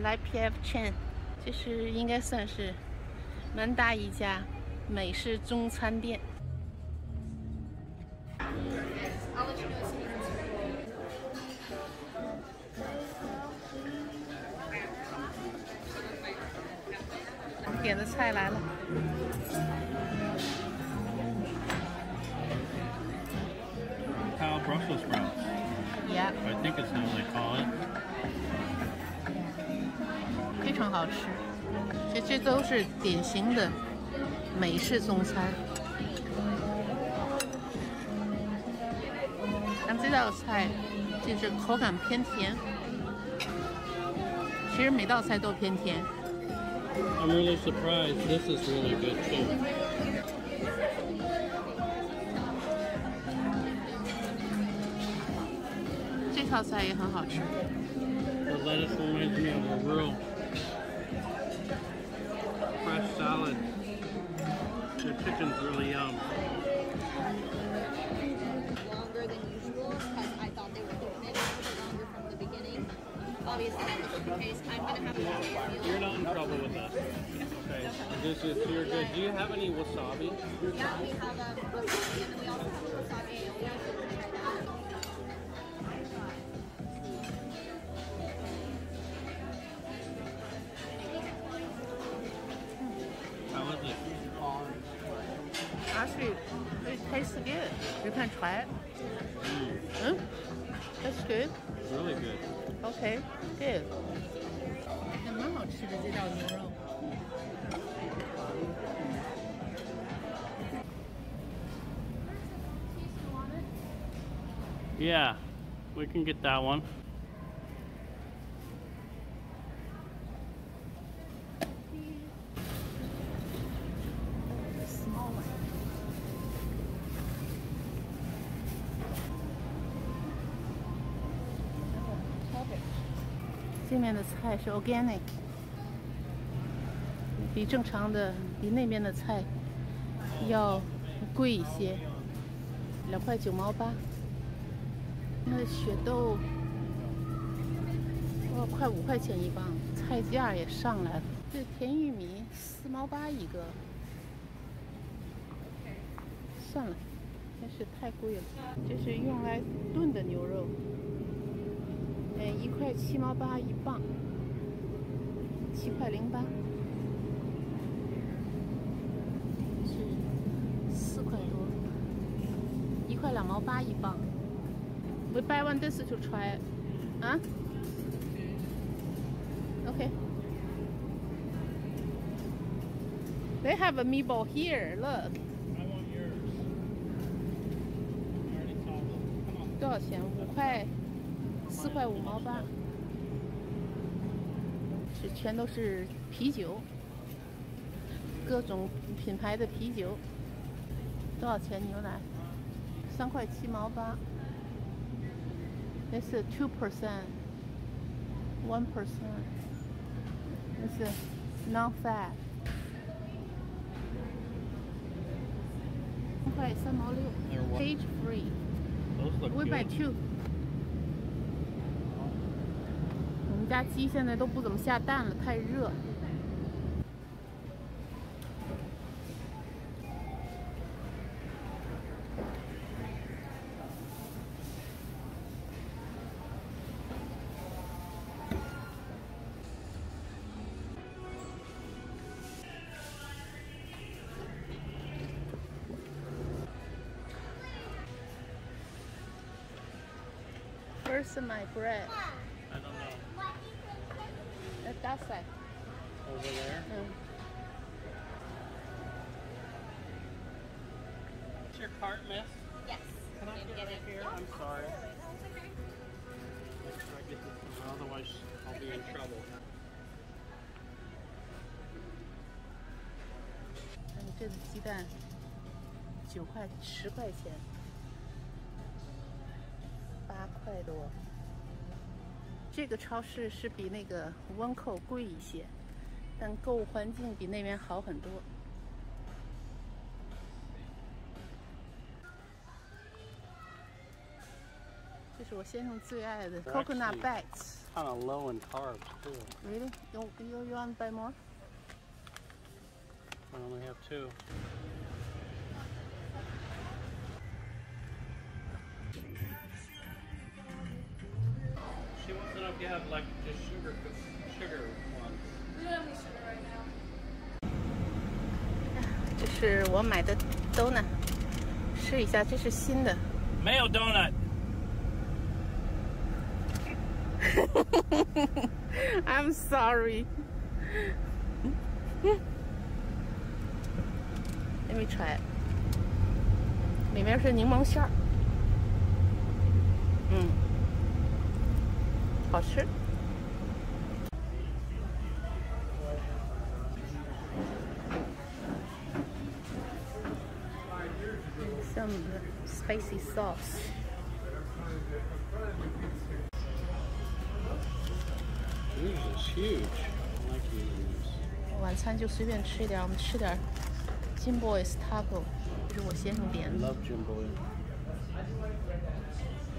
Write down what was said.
LPF Chain， 这是应该算是蛮大一家美式中餐店。点的菜来了。 Kyle Brussels sprouts. Yeah， I think it's how they call it. 非常好吃。这都是典型的美式中餐。但这道菜就是口感偏甜，其实每道菜都偏甜。 I'm really surprised. This is really good too. 这套菜也很好吃。 The lettuce reminds me of a real fresh salad. The chicken's really yum. Longer than usual because I thought they were doing it longer from the beginning. Obviously, that wasn't the case. I'm gonna have a meal. You're not in trouble with that. Okay. This is you're good. Do you have any wasabi? Yeah, we have a wasabi and then we also have a wasabi aioli. So you can try that. How is it? Actually, it tastes good. You can try it. That's good. It's really good. Okay, good. 还蛮好吃的这道牛肉。 Yeah, we can get that one. Small one. 这面的菜是 organic， 比正常的比那边的菜要贵一些，2块9毛8。那雪豆，哇，快5块钱一磅，菜价也上来了。这甜玉米4毛8一个，算了，真是太贵了。这是用来炖的牛肉。1块7毛8一磅，7块08，是4块多，1块2毛8一磅。We buy one this to try it. Huh? Okay. They have a meatball here. Look. I want yours. I already saw them. Come on. 多少钱？5块，4块5毛8。这全都是啤酒，各种品牌的啤酒。多少钱牛奶？3块7毛8。This is 2%, 1%. This is non-fat. 3块3毛6。Cage free. Those look We buy good. 2. 我们家鸡现在都不怎么下蛋了，太热。Where's my bread? I don't know. At that side. Over there. What's your cart, miss? Yes. Can I get right here? I'm sorry. Make sure I get this one, otherwise I'll be in trouble. 这个鸡蛋9块10块钱，8块多。这个超市是比那个温扣贵一些，但购物环境比那边好很多。这是是我先生最爱的 They're coconut actually bites. kind of low in carbs too. Really? You want to buy more? I only have 2. She wants to know if you have like just sugar ones. We don't have any sugar right now. 这是我买的 donut， 试一下，这是新的。 Mayo donut. I'm sorry. Let me try it. 里面是柠檬馅儿，好吃。Some spicy sauce. Yours is huge. I like using this. 晚餐就随便吃一点，我们吃点 Jim Boy's Taco，这是我先生点 I 的。 love Jim Boy.